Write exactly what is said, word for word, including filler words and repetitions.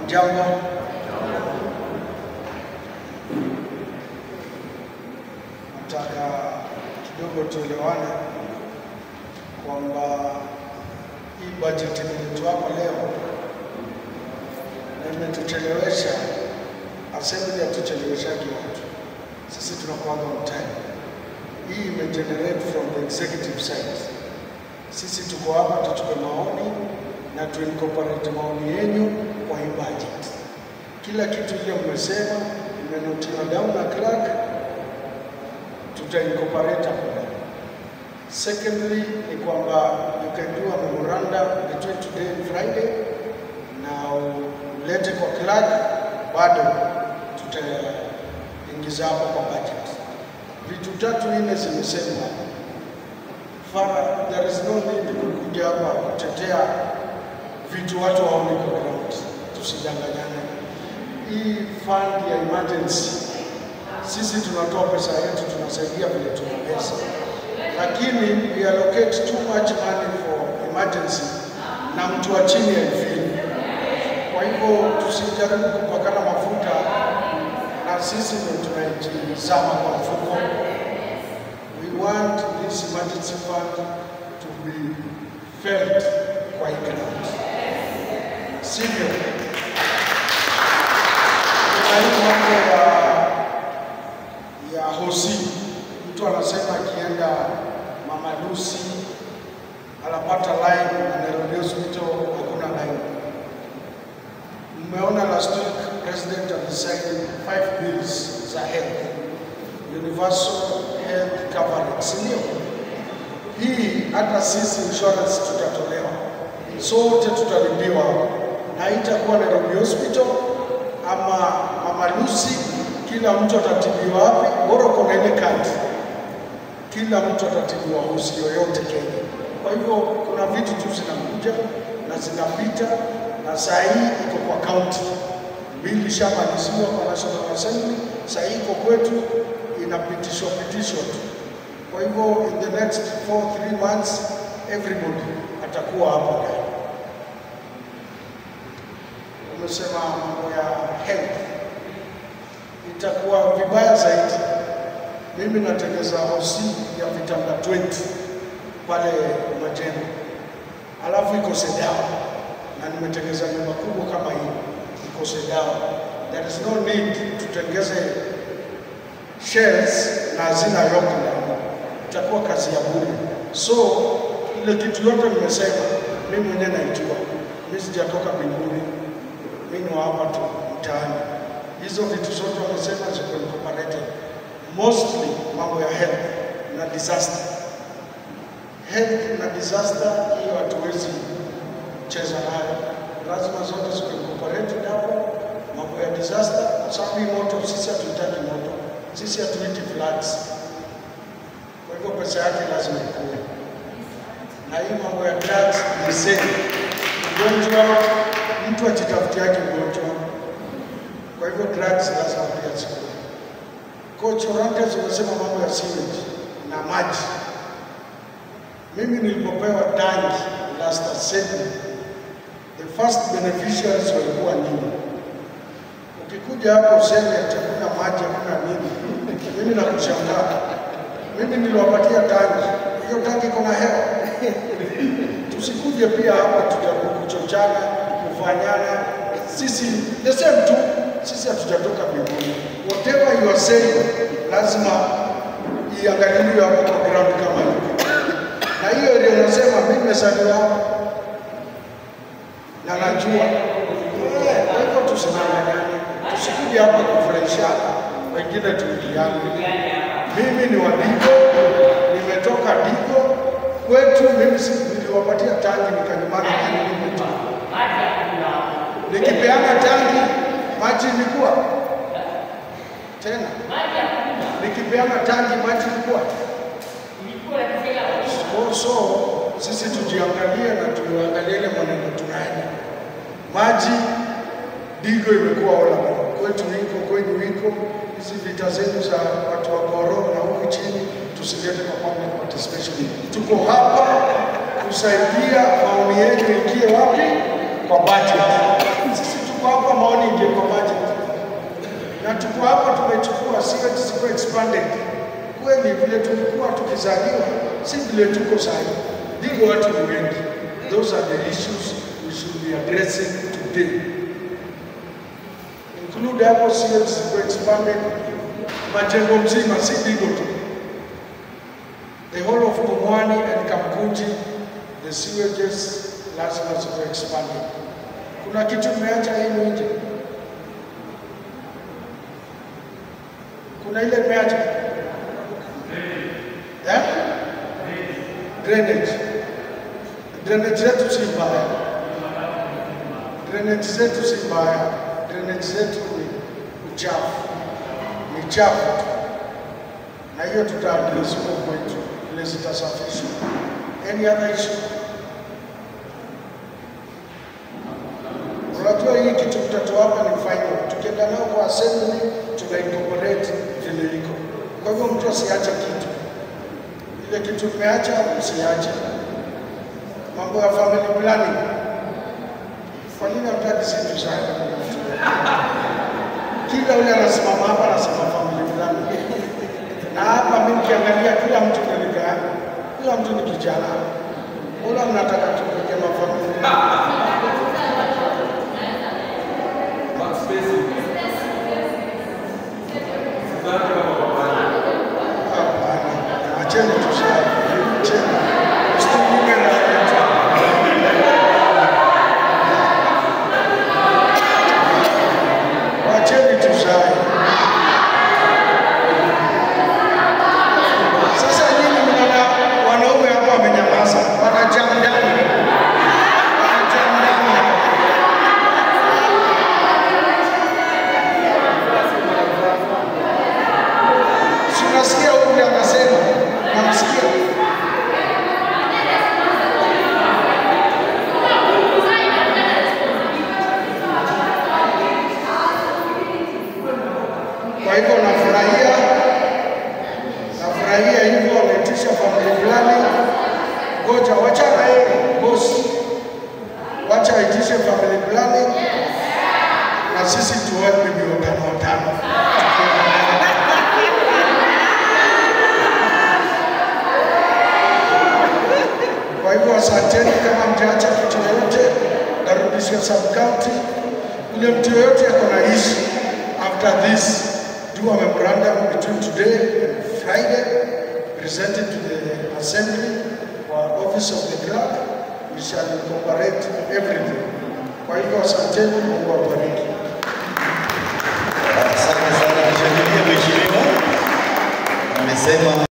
Jambo. Nataka kidogo tuelewane kwamba hii budget yetu hapa leo na imetuchelewesha. Assembly hatucheleweshaji watu. Sisi tunakuwa on time. Hii imegenerate from the executive side. Sisi tuko hapa tuchukue maoni na tu incorporate maoni yenu kwa hii budget. Kila kitu ile mmesema imenotiwa down na clerk, tuta incorporate hapo. Secondly, ni kwamba you can do a memorandum between today and Friday. Now ulete kwa clerk, bado tutaingiza hapo kwa budget. Vitu tatu nne zimesema. Fara, there is no need kukuja hapa kutetea vitu watu waone kwa ground. Tusidanganyane. Hii fund ya emergency, sisi tunatoa pesa yetu, tunasaidia vile tuna pesa. Lakini we allocate too much money for emergency na mtu wa chini ya feel. Kwa hivyo tusijaribu kupakana mafuta na sisi ndio tunajizama kwa mfuko. We want this emergency fund to be felt kwa ground. Sivyo? Kuna hii mambo ya, ya hosi. Mtu anasema akienda Mama Lucy anapata line na Nairobi Hospital hakuna line. Mmeona last week President alisign five bills za health, universal health coverage, sio? Hii hata sisi insurance tutatolewa, sote tutalipiwa, na itakuwa Nairobi Hospital ama Mama Lucy, kila mtu atatibiwa wapi, bora kuna ile kadi, kila mtu atatibiwa hosi yoyote Kenya. Kwa hivyo kuna vitu tu zinakuja na zinapita, na saa hii iko kwa county, bili shamaliziwa kwa National Assembly, saa hii iko kwetu inapitishwa pitishwa tu. Kwa hivyo in the next four three months everybody atakuwa hapo ndani. Umesema mambo ya health, itakuwa vibaya zaidi. Mimi natengeza hosi ya vitanda twenty pale Majengo, alafu iko Sedawa, na nimetengeza nyumba kubwa kama hii iko Sedawa. There is no need tutengeze shells na hazina yote ndani, itakuwa kazi ya bure. So ile kitu yote nimesema mimi mwenyewe naijua, mimi sijatoka mbinguni, mimi ni hapa tu mtaani. Hizo vitu zote wamesema ziko incorporated, mostly mambo ya health na disaster. Health na disaster hiyo hatuwezi cheza nayo, lazima zote ziko incorporated hapo. Mambo ya disaster, sababu moto, sisi hatuhitaji moto, sisi hatuhitaji floods. Kwa hivyo pesa yake lazima ikuwe. Na hii mambo ya drugs ni same. Ugonjwa, mtu ajitafutia yake ugonjwa. Kwa hivyo drugs lazima pia zikuwe. Coach Orange zimesema mambo ya sewage na maji. Mimi nilipopewa tangi last assembly, the first beneficiaries walikuwa nini? Ukikuja hapo useme ati hakuna maji, hakuna nini, mimi nakushangaa. Mimi niliwapatia tangi, hiyo tangi iko na hewa. Tusikuje pia hapa tujaribu kuchochana, kufanyana. Sisi the same tu, sisi hatujatoka mbinguni. Whatever you are saying lazima iangaliliwe hapo kwa ground kama hiyo. Na hiyo ndio unasema mimi nimesaliwa na najua. Kwa hivyo tusidanganyane, tusikuje hapa kufurahishana, wengine tuliane. Mimi ni wa Digo, nimetoka Digo kwetu. Mimi niliwapatia tangi nikanyumana na mimi tu. Nikipeana tangi maji ilikuwa tena, nikipeana tangi maji ilikuwa. So, so sisi tujiangalie na tuangalie ile maneno tunaenda. Maji Digo imekuwa ola kwetu, iko kwenye wiko. Hizi vita zetu za watu wa Goro na huku chini tusilete kwa public participation. Tuko hapa kusaidia maoni yetu ingie wapi? Kwa budget. Sisi tuko hapa sewage ziko expanded. Kweli vile tulikuwa tukizaliwa, si vile tuko sasa. Ndivyo watu ni wengi. Those are the issues we should be addressing today. Include hapo sewage ziko expanded, majengo mzima, si ndivyo tu. The whole of Pumwani and Kamkunji, the sewages lazima ziko expanded. Kuna kitu meacha hii nje. Kuna ile meacha. Eh? Drainage. Drainage zetu si mbaya. Drainage zetu si mbaya. Drainage zetu ni uchafu. Ni chafu. Na hiyo tutaadresi kwa kwetu. Ile zitasafishwa. Any other issue? Unajua hii kitu tutatoa hapa ni final. Tukienda nao kwa assembly, tuna incorporate vile iko. Kwa hivyo mtu asiache kitu. Ile kitu tumeacha usiache. Mambo ya family planning. Kwa nini hamtaki sisi sana? Kila yule anasimama hapa anasema family planning. Na hapa mimi nikiangalia kila mtu nilika, kila mtu ni kijana. Wala mnataka tupige mafamily planning. Acheni tusaye. Acheni. Msitume na watu. Acheni tusaye. Sasa nyinyi mnaona wanaume hapa wamenyamaza, wanajam ndani. Wanajam ndani. Tunasikia huyu anasema, namsikia. Kwa hivyo nafurahia, nafurahia hivyo wameitisha family planning. Ngoja, wacha na yeye, boss. Wacha aitishe family planning. Na sisi tuwape mio tano tano. Kwa hivyo asanteni, kama mtaacha kitu yoyote, narudishia sub-county. Ule mtu yoyote yako na issue after this, do a memorandum between today and Friday, present it to the assembly or office of the clerk. We shall incorporate everything. Kwa hivyo asanteni, Mungu awabariki. Asante sana, mheshimiwa. Amesema